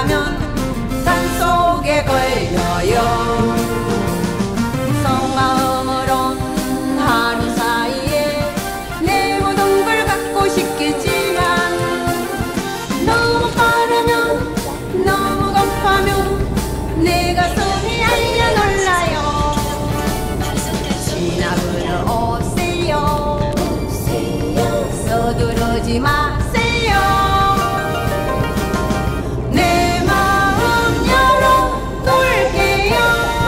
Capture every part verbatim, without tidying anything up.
가면 산속에 걸려요. 속마음으론 하루 사이에 내 모든 걸 갖고 싶겠지만 너무 빠르면 너무 급하면 내 가슴이 알려 놀라요. 지나으러 오세요. 서두르지 마세요. 내 마음 열어둘게요.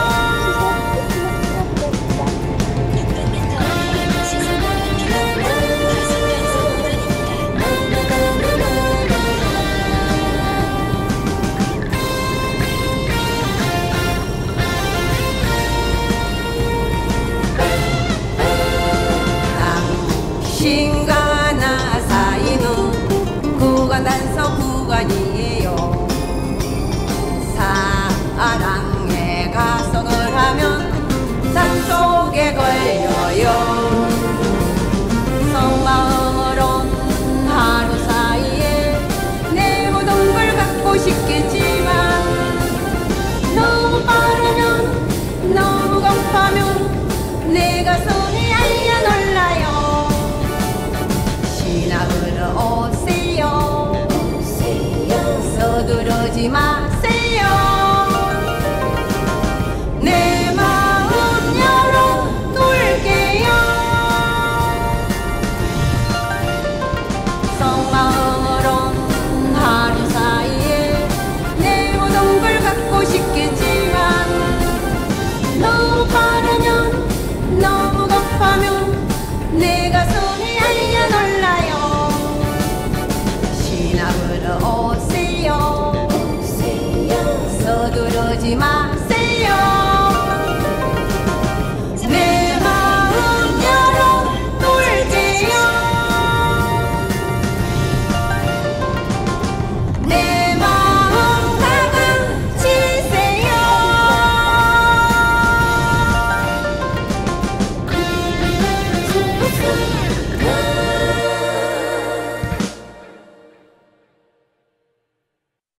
당신과 나 사이는 구간 단서 구간이에요. 사랑의 가속을 하면 산속에 걸려요. 속마음으론 하루 사이에 내 모든 걸 갖고 싶겠지만 너무 빠르면 너무 급하면 내 가슴이 알려 놀라요. 지나으러 오세요. 서두르지 마세요. 내 마음 열어둘게요. 속마음으론 하루 사이에 내 모든 걸 갖고 싶겠지만 너무 빠르면 너무 급하면 내 가슴이 알려 놀라요. 지나으러 오세요. 서두르지 마세요.